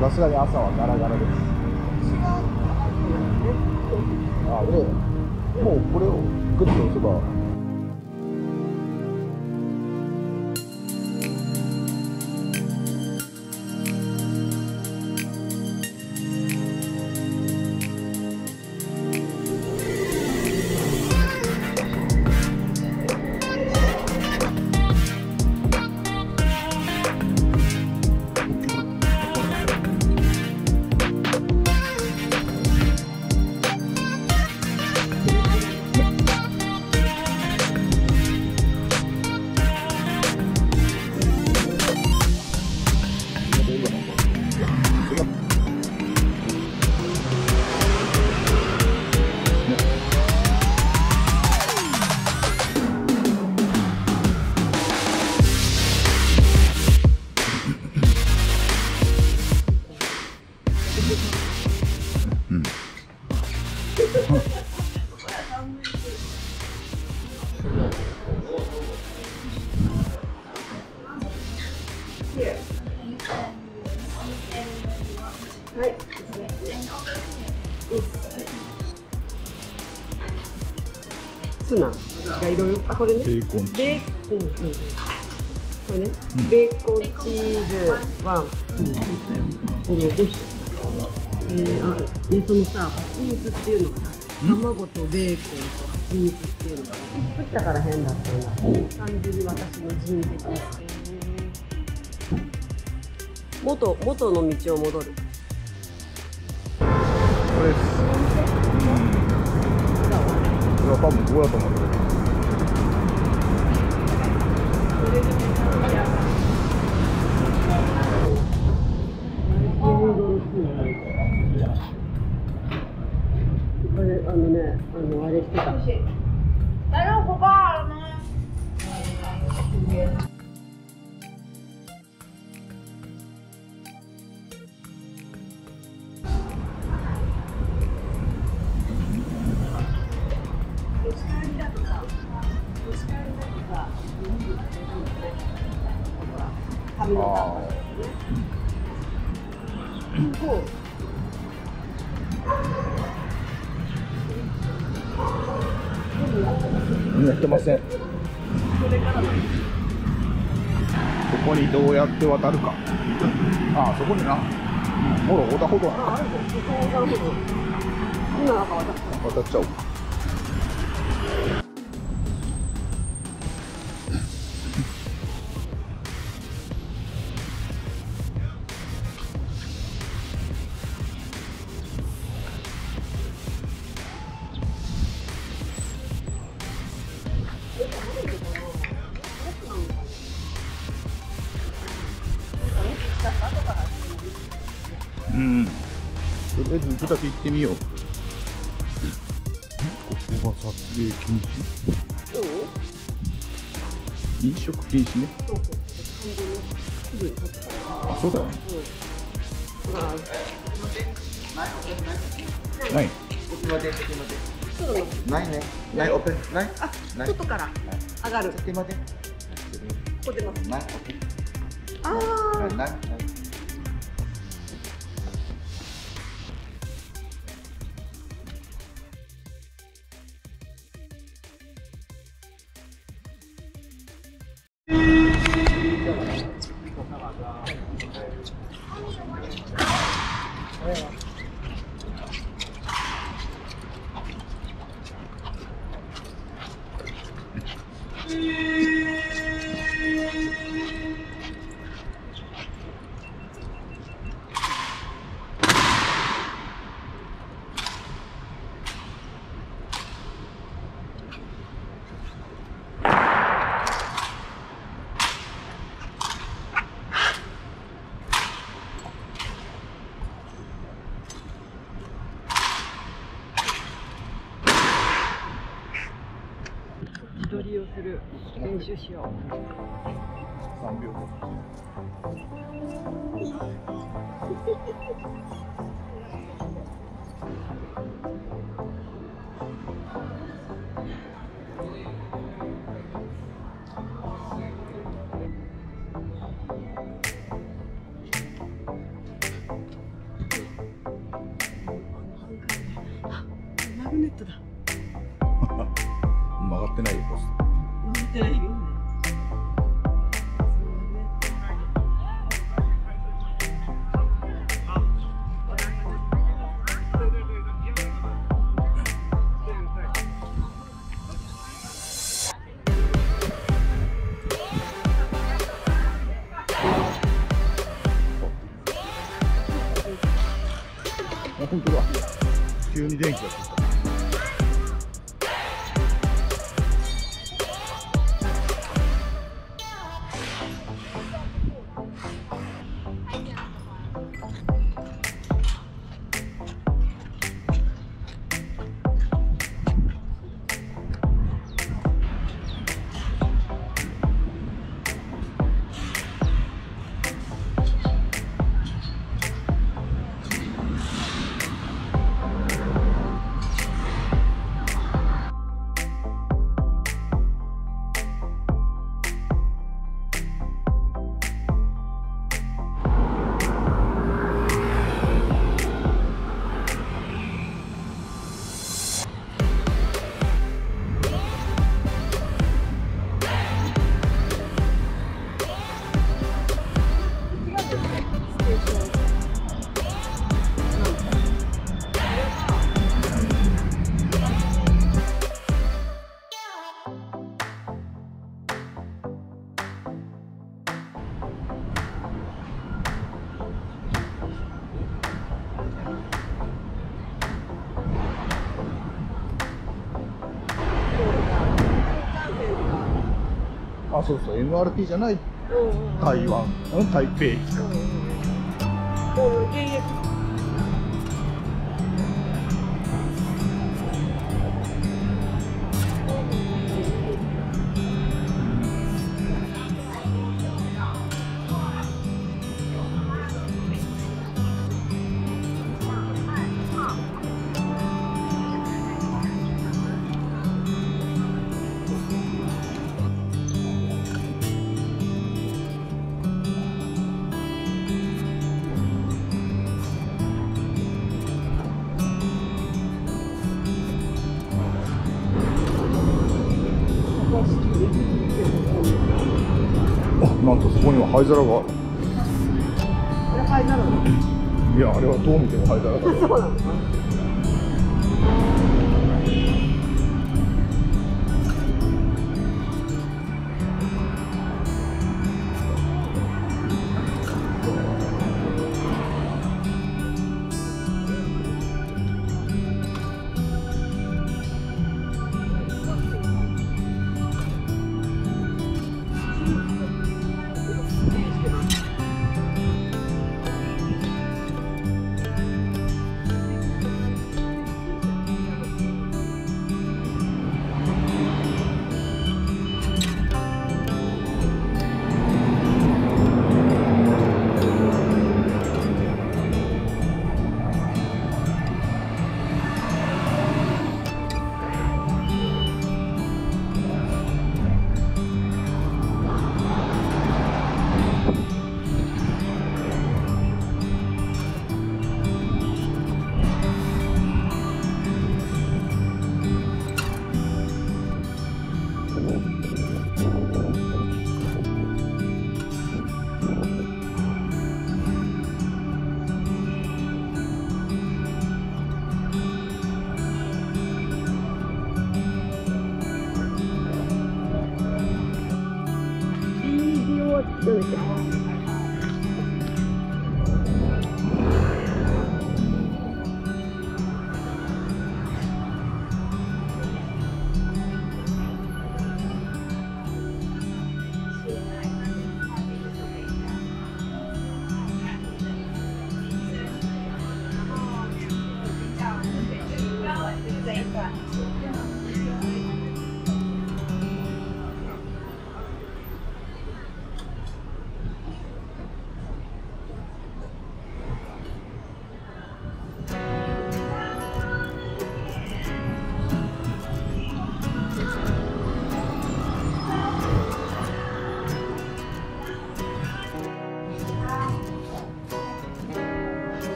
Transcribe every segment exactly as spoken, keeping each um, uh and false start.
さすがに朝はガラガラです。あ、で、もうこれをグッと押せば。 はい。ツナがいろいろ、あ、これね。 ベーコン。 ベーコン、うん、これね、うん、ベーコンチーズワン、うん、これごひき。えー、あ、ね、そのさ、蜂蜜っていうのかな。卵とベーコンと蜂蜜っていうのかな。作ったから変だったんだ。単純に私の人的。元元の道を戻る。 これです。うん。これは多分ここだと思う。これあのね、あのあれしてた。みんなやってません。ここにどうやって渡るか。ああ、そこにな。ほら、横断歩道。渡っちゃおう。うん。とりあえず行くだけ行ってみよう。ここが撮影禁止？飲食禁止ね。あ、そうだよね。ない。ないね。ないオープン。ない。 あ、外から上がる。ここ出ます。 ない。 ああ。 ない。 自撮りをする練習しよう。 さんびょうご。 ットだ。 曲がってないよ、ポスト。 曲がってないよね。 あ、本当だ。急に電気がついた。あ、そうそう、エムアールティー じゃない台湾、うん、台北駅か。なんとそこには灰皿がある。 これ灰皿なの？ いや、あれはどう見ても灰皿だ。 そうなのか。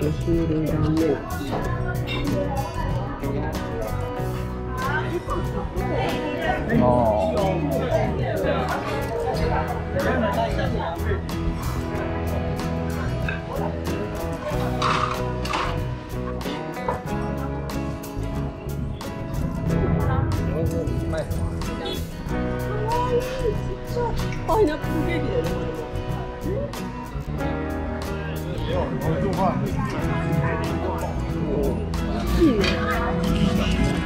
種類断面。パイナップルケーキだよね、これも。いいね。